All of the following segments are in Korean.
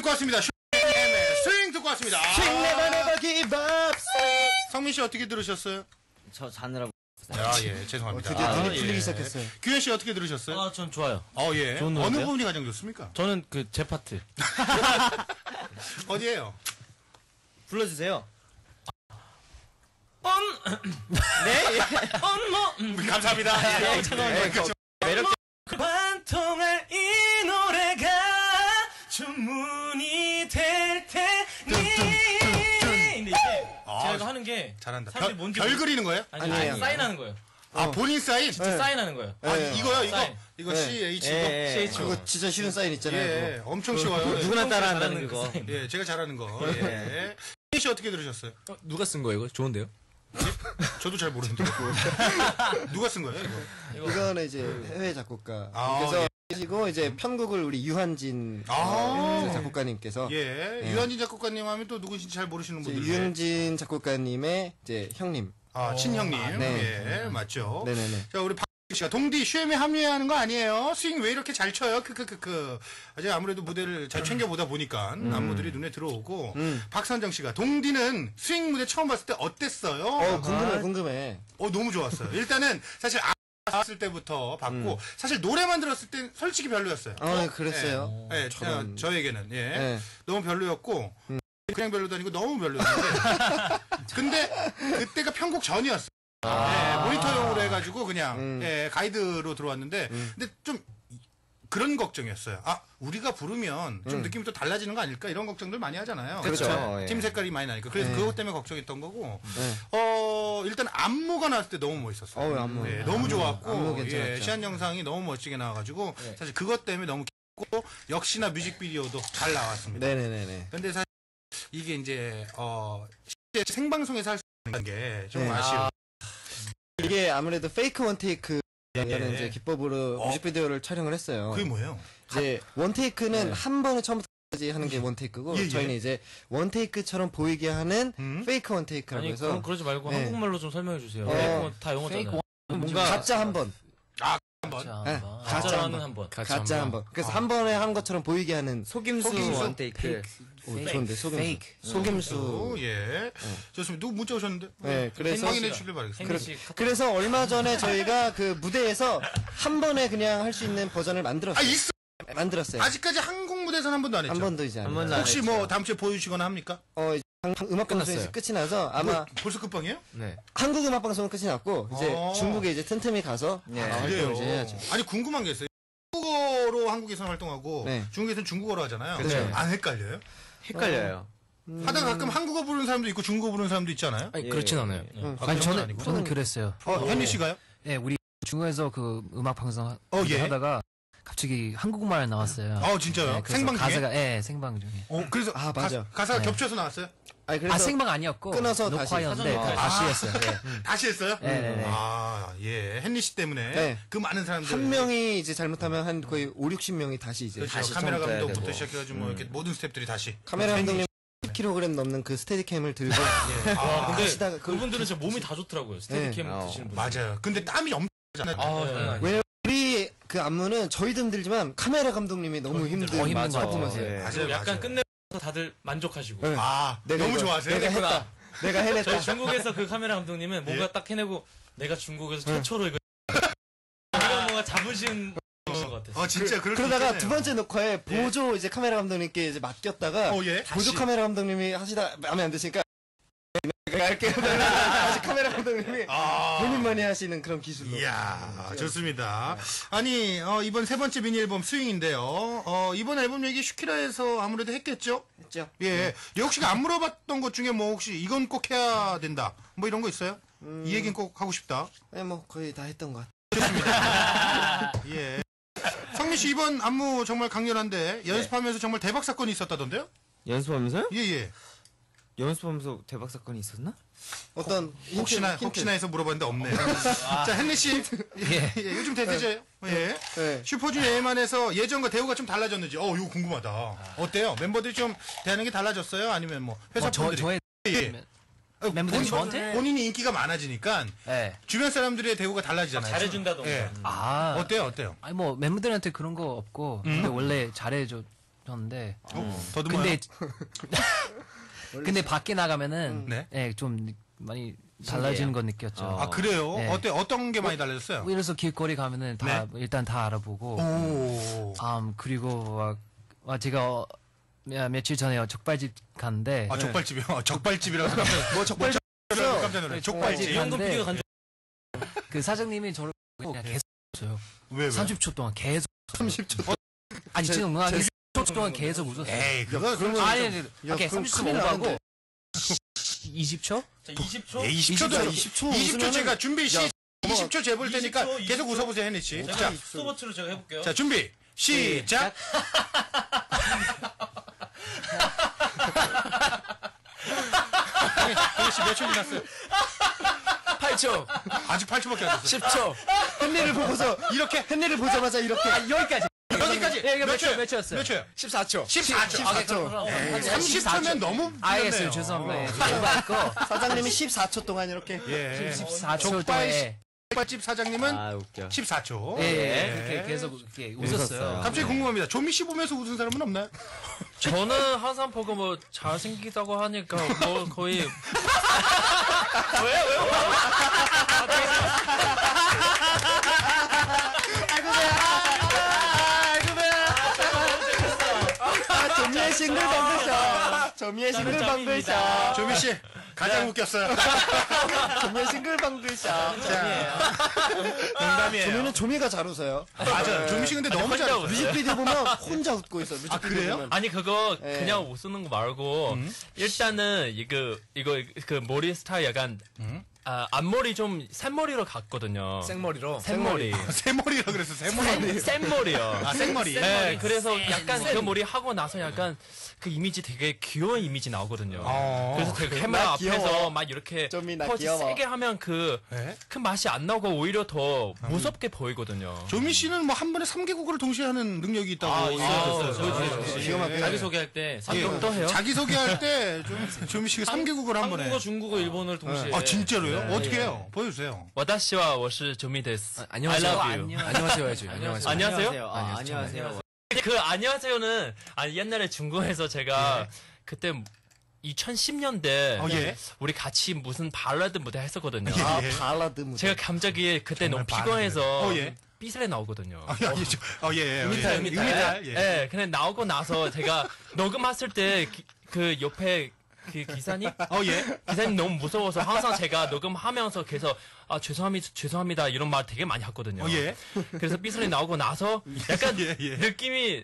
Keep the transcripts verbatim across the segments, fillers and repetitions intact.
듣고 왔습니다. 스윙 듣고 왔습니다. Swing never never give up. 성민 씨 어떻게 들으셨어요? 저 자느라고. 아, 예, 죄송합니다. 어, 드디어 아, 들리, 예. 들리기 시작했어요. 규현 씨 어떻게 들으셨어요? 아, 전 좋아요. 어, 예. 좋은 어느 노래인데요? 부분이 가장 좋습니까? 저는 그 제 파트. 어디에요? 불러주세요. 언! 네? 언모! 감사합니다. 예, 잠깐만요. 예, 그쵸. 매력. 관통할 이 노래가 주문이 될 테니. 근데 이제 아, 제가 이거 하는 게 잘한다. 사람들이 별, 뭔지 별 모르- 그리는 거예요? 아니, 아니에요. 아니, 사인하는 거예요. 아, 본인 사인? 진짜 네. 사인하는 거예요. 아, 네. 이거요, 이거? 사인. 이거 네. 씨 에이치 예, 이거? 예. 씨 에이치. 그거 진짜 쉬운 사인 있잖아요. 예, 그거. 엄청 쉬워요. 누구나 따라한다는 잘하는 그거. 그 사인. 예, 제가 잘하는 거. 예. 규현 씨 어떻게 들으셨어요? 어, 누가 쓴 거예요, 이거? 좋은데요? 저도 잘 모르는데. 누가 쓴 거예요, 이거? 이거는 이제 해외 작곡가. 아, 그래서 예. 계시고 이제 편곡을 우리 유한진 아. 그 작곡가님께서 예, 예. 유한진 작곡가님 하면 또 누구신지 잘 모르시는 이제 분들. 유한진 작곡가님의 이제 형님. 아, 친형님. 아, 네. 예, 맞죠. 네네네. 자, 우리 박 씨가 동디 슈엠에 합류하는 거 아니에요? 스윙 왜 이렇게 잘 쳐요? 크크크크. 아직 아무래도 무대를 잘 챙겨보다 보니까 안무들이 눈에 들어오고. 음. 박선정 씨가 동디는 스윙 무대 처음 봤을 때 어땠어요? 어 궁금해 아, 궁금해. 어, 너무 좋았어요. 일단은 사실 아 나왔을 때부터 봤고 사실 노래만 들었을 때 솔직히 별로였어요. 어 그랬어요. 예, 예, 저는- 저, 저에게는 예. 네. 너무 별로였고 그냥 별로도 아니고 너무 별로였는데 근데 그때가 편곡 전이었어요. 예, 모니터용으로 해가지고 그냥 음. 예, 가이드로 들어왔는데 근데 좀 그런 걱정이었어요. 아 우리가 부르면 좀 음. 느낌이 또 달라지는 거 아닐까 이런 걱정들 많이 하잖아요. 그렇죠. 예, 예. 팀 색깔이 많이 나니까 그래서 네. 그것 때문에 걱정했던 거고 네. 어 일단 안무가 나왔을 때 너무 멋있었어요. 어우, 안무. 예, 너무 좋았고 안무 괜찮았죠. 예, 시한 영상이 너무 멋지게 나와가지고 네. 사실 그것 때문에 너무 기뻤고 역시나 뮤직비디오도 잘 나왔습니다. 네네네네. 근데 사실 이게 이제 어 실제 생방송에서 할 수 있는 게 좀 네. 아쉬워. 이게 아무래도 페이크 원테이크라는 예. 이제 기법으로 어. 뮤직비디오를 촬영을 했어요. 그게 뭐예요? 이제 원테이크는 네. 한 번에 처음부터까지 하는 게 원테이크고 예, 예. 저희는 이제 원테이크처럼 보이게 하는 음? 페이크 원테이크라고 아니, 해서 그럼 그러지 말고 네. 한국말로 좀 설명해 주세요. 어, 네, 그건 다 영어잖아요. 페이크 뭔가 가짜 한 번, 한번. 자, 네, 한번. 가짜 가짜라는 한 한 번. 가짜 한 번. 그래서 한 번에 한 것처럼 보이게 하는 속임수, 속임수? 원테이크. 오, 좋은데 속임수. 페이크. 속임수. 예. 좋습니다. 누구 문자 오셨는데? 네, 그래서 확인해 주길 바라겠습니다. henry 씨 카톡. 그래서 얼마 전에 저희가 그 무대에서 한 번에 그냥 할 수 있는 버전을 아 만들었어요. 있어. 만들었어요. 아직까지 한국 무대에서는 한 번도 안 했죠. 한 번도 이제 안 한 해요. 번도 안 혹시 뭐 다음 주에 보여주시거나 합니까? 어, 이제 방- 음악 방송에서 끝났어요. 끝이 나서 아마 뭐, 벌써 끝방이에요? 네. 한국 음악 방송은 끝이 났고 이제 어. 중국에 이제 틈틈이 가서 네. 아, 활동을 이제 해야죠. 아니 궁금한 게 있어요. 한국어로 한국에서는 활동하고 네. 중국에서는 중국어로 하잖아요. 그렇죠. 안 헷갈려요? 헷갈려요. 하다가 가끔 한국어 부르는 사람도 있고 중국어 부르는 사람도 있잖아요. 아니, 예. 그렇진 않아요. 응. 아, 아니, 그런 건 저는, 아니고. 저는 그랬어요. 어, 현리 씨가요? 예, 우리 중국에서 그 음악 방송 하- 어, 예. 하다가 갑자기 한국말 나왔어요. 어, 진짜요? 네, 그래서 생방 중에? 가사가, 예, 생방 중에. 어, 그래서 아, 맞아. 가, 사가 네. 겹쳐서 나왔어요? 아니 그래서 아, 생방 아니었고. 끊어서 다시 녹화였는데, 사전 다시 녹화. 했어요. 예. 다시 했어요? 네, 네, 네. 아, 예. 헨리 씨 때문에 네. 그 많은 사람들 한 명이 이제 잘못하면 한 거의 오, 육십 명이 다시 이제 그렇죠. 다시 카메라 처음부터 해야 감독부터 되고. 시작해가지고 뭐 이렇게 모든 스태프들이 다시 카메라 감독님 십 킬로그램 넘는 그 스테디캠을 들고 아, 근데 하시다가 그 그분들은 진짜 몸이 다 좋더라고요. 스테디캠 네. 드시는 분. 맞아요. 근데 땀이 엄청나잖아요. 아, 장난 아니에요. 왜 우리 그 안무는 저희도 힘들지만 카메라 감독님이 너무 힘든 더 힘든 맞아. 것 같아요. 퍼포먼스예요. 예. 맞아요, 그리고 약간 맞아요. 끝내서 다들 만족하시고. 네. 아, 내가 너무 이거- 좋아하세요? 내가 했다. 내가 해냈다. 저희 중국에서 그 카메라 감독님은 뭔가 예. 딱 해내고 내가 중국에서 최초로 이거 이런 뭔가 자부심 것 같았어요. 어, 진짜 그럴 수 그러다가 있겠네요. 두 번째 녹화에 보조 이제 카메라 감독님께 이제 맡겼다가 어, 예. 보조 카메라 감독님이 하시다 마음에 안 드시니까 내가 할게요. 다시 카메라 감독님이 아. 본인만이 하시는 그런 기술로. 이야, 좋습니다. 아니, 어, 이번 세 번째 미니 앨범 스윙인데요. 어, 이번 앨범 얘기 슈키라에서 아무래도 했겠죠? 했죠. 예. 혹시 안 물어봤던 것 중에 뭐 혹시 이건 꼭 해야 된다. 뭐 이런 거 있어요? 이 얘기는 꼭 하고 싶다. 네, 뭐 거의 다 했던 것 같아요. 예. 성민 씨 이번 안무 정말 강렬한데 연습하면서 정말 대박 사건이 있었다던데요? 연습하면서요? 예, 예. 연습하면서 대박 사건이 있었나? 어떤 혹시나, 힌트, 혹시나 해서 물어봤는데 없네요. 자, 헨리 씨. 예. 예, 요즘 대세죠? 예. 네. 슈퍼주니어 A만에서 예전과 대우가 좀 달라졌는지, 어, 이거 궁금하다. 어때요? 멤버들이 좀 대하는 게 달라졌어요? 아니면 뭐, 회사 어, 저, 분들이? 저의 예. 어, 멤버들이 본- 저한테? 본인이 인기가 많아지니까 예. 주변 사람들의 대우가 달라지잖아요. 잘해준다던가. 예. 아. 어때요? 어때요? 아니, 뭐, 멤버들한테 그런 거 없고. 근데 원래 잘해줘. 폈는데 어, 더듬어요. 근데 근데 밖에 나가면은 네. 예, 좀 많이 달라지는 건 느꼈죠. 아 그래요? 네. 어때 어떤 게 많이 달라졌어요? 예를 들어서 길거리 가면은 다 일단 다 알아보고 오. 음 그리고 막, 막 제가 어, 며- 며칠 전에 족발집 갔는데 아 족발집이요. 어, 족발집이라서 뭐 족발 깜짝 놀래. 족발집. 족발집 이현동 갔는데 피디가 간 그 사장님이 저를 그냥 계속 웃어요. 왜 왜? 삼십 초 동안 계속 삼십 초. 아니 지금 한 삼십 초 동안 계속 웃었어요. 에이 그거 그러면 아니, 아니, 야, 오케이, 그럼 삼십 초 큰일 오버하고 나는데. 이십 초? 자, 이십 초? 예, 이십 초도 야, 이십 이십 초 이십 초 웃으면은- 제가 준비 시 이십 초 재볼 이십 테니까 초, 계속 이십 초. 웃어보세요 혜니 씨. 제가 자, 스톱워치로 제가 해볼게요. 자 준비 시작. 혜니 씨몇 초 지났어요? 팔 초, 아직 팔 초밖에 안 됐어요. 십 초. 헨리를 보고서 이렇게 헨리를 보자마자 이렇게 아, 여기까지. 여기까지 예, 이거 몇 몇 초, 초예요? 몇 초였어요? 몇 초요? 십사 초. 십사 초. 아, 초. 그럼 에이, 한 삼십 초면 너무 알겠어요. 불렸네요. 죄송합니다. 오버했고 사장님이 십사 초 동안 이렇게 예. 십사 초 족발 동안에 족발집 사장님은 아 웃겨. 십사 초. 예, 예. 그렇게 계속 이렇게 웃었어요. 갑자기 궁금합니다. 조미 씨 보면서 웃은 사람은 없나요? 저는 항상 보고 뭐 잘생기다고 하니까 뭐 거의 아, 조미의 싱글벙글샷. 조미의 싱글벙글샷. 조미 씨 가장 웃겼어요. 조미의 싱글벙글샷. 자, 농담이에요. 조미는 조미가 잘 웃어요. 맞아요. 조미 씨 근데 너무 잘 웃어요. 뮤직비디오 보면 혼자 웃고 있어. 뮤직비디오 아, 그래요? 보면. 아니 그거 예. 그냥 웃는 거 말고 일단은 이거 이거 그 머리 스타일 약간 아, 앞머리 좀 샘머리로 갔거든요. 생머리로. 샘머리. 새머리라 그래서 새머리. 샘머리요. 아, 생머리. 네, 그래서 약간 그 머리 하고 나서 약간 그 이미지 되게 귀여운 이미지 나오거든요. 어. 그래서 되게 카메라 나 앞에서 귀여워. 막 이렇게 좀이 나 포즈 귀여워. 세게 하면 그, 네? 그 맛이 안 나오고 오히려 더 무섭게 보이거든요. 조미 씨는 뭐 한 번에 삼 개국어를 동시에 하는 능력이 있다고. 아, 얘기하셨어요. 있어요. 예, 있어요. 예, 기가 막혀요. 예. 자기소개할 때 예. 삼국도 해요. 자기소개할 때 좀 조미 씨가 삼 개국어를 한 번에. 한국어, 중국어, 일본어를 동시에. 아, 진짜로요? 어떻게 해요? 보여주세요. 와다시와 워시 조미데스. 안녕하세요. I love you. 안녕하세요 해야지. 안녕하세요. 아, 안녕하세요. 그 안녕하세요는 아니 옛날에 중국에서 제가 그때 이천십 년대 어, 예. 우리 같이 무슨 발라드 무대 했었거든요. 예. 아, 발라드 무대. 제가 갑자기 그때 정말 너무 피곤해서 발라드. 어, 예. 삐슬에 나오거든요. 아, 예, 저- 어, 예, 예. 음이탈, 예. 음이탈. 음이탈. 예. 예, 근데 나오고 나서 제가 녹음했을 때 그 옆에 그 기사님 어, 예. 기사님 너무 무서워서 항상 제가 녹음하면서 계속 아 죄송합니다 죄송합니다 이런 말 되게 많이 했거든요. 어, 예. 그래서 삐슬이 나오고 나서 약간 예, 예. 느낌이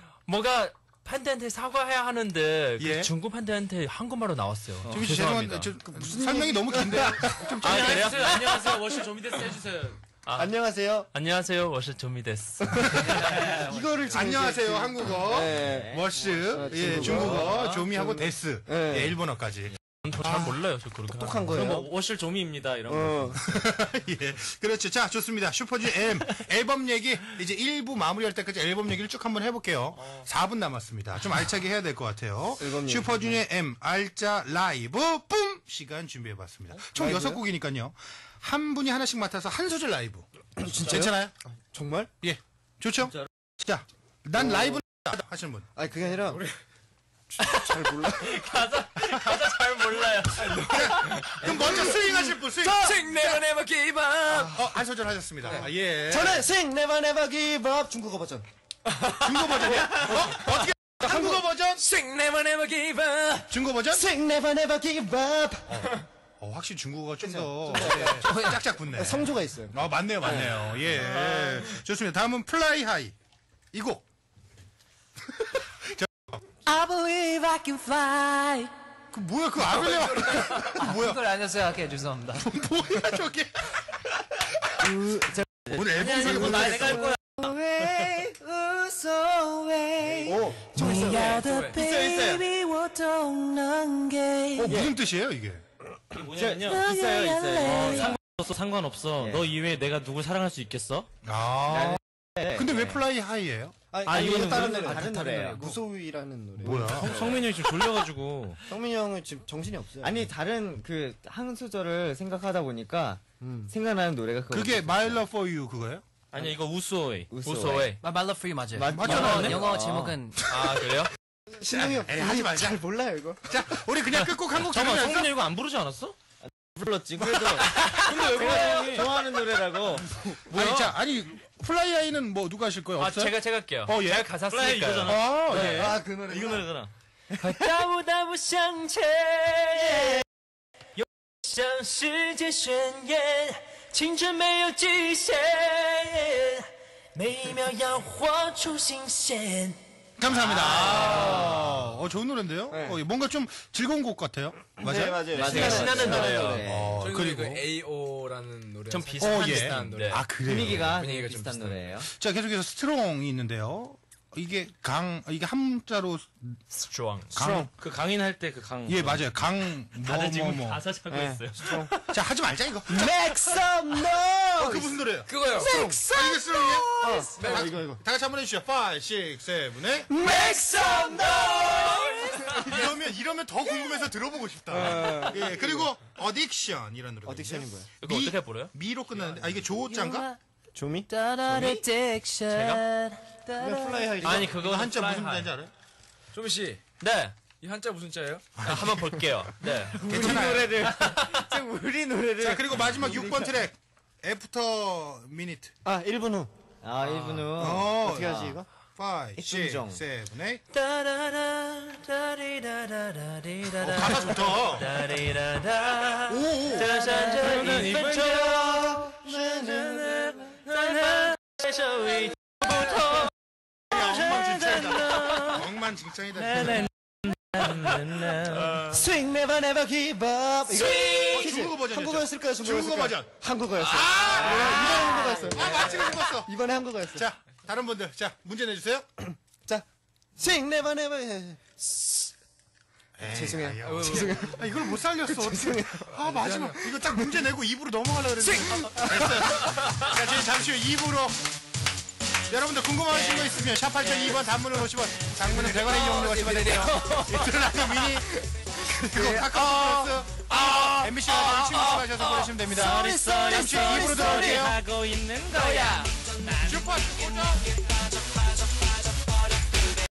뭐가 팬들한테 사과해야 하는데 예. 그 중국 팬들한테 한국말로 나왔어요. 조미 씨 죄송한데, 저, 그 무슨 설명이 너무 긴데. 좀 아, 그래요? 안녕하세요. 워시 조미데스 해주세요. 안녕하세요. 안녕하세요, 워시 조미데스. 이거를 지금 안녕하세요, 이제- 한국어. 네. 워스, 어, 예, 중국어. 중국어, 조미하고 데스, 네. 예, 일본어까지. 저 잘 몰라요, 저 그렇게. 똑똑한 거예요. 워시 조미입니다 이런 어. 예, 그렇죠. 자, 좋습니다. 슈퍼주니어 M 앨범 얘기 이제 일 부 마무리할 때까지 앨범 얘기를 쭉 한번 해볼게요. 사 분 남았습니다. 좀 알차게 해야 될 것 같아요. 앨범 얘기. 슈퍼주니어 M 알짜 라이브 뿜 시간 준비해봤습니다. 총 라이브요? 여섯 곡이니까요. 한 분이 하나씩 맡아서 한 소절 라이브. 괜찮아요? 정말? 예, 좋죠? 자, 난 라이브 하시는 분. 아니 그게 아니라 잘 몰라. 가사 가사 잘 몰라요. 그럼 먼저 스윙 하실 분, 스윙. Sing never never give up. 어, 한 소절 하셨습니다. 아, 예. 저는 Sing Never Never Give Up 중국어 버전. 중국 버전이야? 어? 어떻게? 한국어 버전? Sing never never give up. 중국 버전? Sing Never Never Give Up. 어, 확실히 중국어가 좀 더 짝짝 붙네. 성조가 있어요. 아, 맞네요, 맞네요. 예. 좋습니다. 다음은 플라이 하이. 이 곡. I believe I can fly. 그 뭐야, 그 아벨레와. 그 뭐야, 그걸 안녕하세요 할게요. 죄송합니다. 뭐야, 저게. 오늘 앨범 소개 못 하겠어. Away, away. 오, 저 있어요. 네가 더 baby 못없는 게. 어, 무슨 뜻이에요, 이게? 뭐냐면요. 있어요, 있어요. 상관없어, 상관없어. 너 이외에 내가 누굴 사랑할 수 있겠어? 아. 근데 왜 플라이 하이예요? 아니, 아, 아니 이거는 이거는 다른 무슨- 노래. 다른 노래예요. 무소위라는 노래. 뭐야? 성민이 형이 지금 졸려가지고. 성민이 형은 지금 정신이 없어요. 아니 다른 그 한 소절을 생각하다 보니까 음. 생각나는 노래가 그거. 그게 My Love for You 그거예요? 아니 이거 우소웨이. 우소웨이. My Love for You 맞아요. 맞- 맞잖아요. 영어, 네? 영어 아. 제목은 아 그래요? 신동이 형 에이, 하지 말자. 잘 몰라요 이거. 자, 우리 그냥 끝곡 한곡 잠깐만 들으면서 성민이 이거 안 부르지 않았어? 불렀지. 그래도 근데 왜 그래? 좋아하는 노래라고. 아니, 자, 아니 플라이 아이는 뭐 누가 하실 거예요? 아 없어요? 제가 제가 할게요. 어, 예. 제가 가사 플라이 쓰니까요. 이거잖아. 아, 예. 아 그 노래. 이거 노래잖아. 和大雾大雾相牵，又向世界宣言，青春没有极限，每一秒要活出新鲜。 감사합니다. 아, 어, 좋은 노래인데요? 네. 어, 뭔가 좀 즐거운 곡 같아요. 맞아요? 네, 맞아요. 맞아요. 신나는 노래예요. 어, 저희 그리고 그 에이오라는 노래 좀 어, 비슷한 예. 비슷한 노래. 아, 그래요? 분위기가 분위기가 되게 좀 비슷한 비슷한 노래예요. 자, 계속해서 스트롱이 있는데요. 이게 강, 이게 한자로 strong. 강. 그 강인 할 때 그 강. 예, 맞아요. 강, 뭐, 다들 뭐, 지금 뭐. 가사 찾고 네. 있어요. 자, 하지 말자, 이거. Make some 어, noise. 그 무슨 노래예요? 그거요. 아, 이게 스트롱이에요? 어, 어, 이거 이거. 다 같이 한번 해주시죠. 오, 육, 칠, 팔에. Make some noise. 이러면, 이러면 더 궁금해서 들어보고 싶다. 예, 그리고 어딕션, 이런 노래. 어딕션이 뭐야? 이거 미- 어떻게 부르요? 미로 끝나는데, 아, 이게 조자인가? 조미? Addiction. 그냥 플라이 하이. 아니 그거 한자 무슨 뜻인지 알아요? 조미 씨, 네. 이 한자 무슨 자예요? 아, 한번 볼게요. 네. 괜찮아요. 노래를. 지금 우리 노래를. 자, 그리고 마지막 육 번 트랙. 애프터 미니트. 아 일 분 후. 아 일 분 후. 어, 어떻게 하지 이거? 오, 육, 이순정. 칠, 팔. 따라라, 따리라라라리라라. 가사 좋다. 따리라라. 오, 오. 짜잔짠 이쁜처럼 엉망진창이다. 엉망진창이다. Swing never never give up. 이거 어, 퀴즈. 중국어 버전이었죠? 한국어였을까요? 중국어 중국어였을까요? 버전. 한국어였어요. 이번에 한국어였어요. 아, 맞히고 싶었어. 이번에 한국어였어요. 자, 다른 분들. 자, 문제 내주세요. 자, Swing never never. 죄송해요. 죄송해요. 아, 이걸 못 살렸어. 아, 마지막. 이거 딱 문제 내고 입으로 넘어가려고 그랬는데. 됐어요. 자, 저희 잠시 후 이 부로. 여러분들 궁금하신 거 있으면 샵 팔공공이 번 단문은 오십 원, 장문은 백 원의 이용료가 지불되고요. 이틀라도 미니 그리고 카카오 플러스 엠비씨 라디오 친구 추가하셔서 보내시면 됩니다. 잠시 후 이 부로 들어올게요. 하고 있는 거야. 슈퍼 슈퍼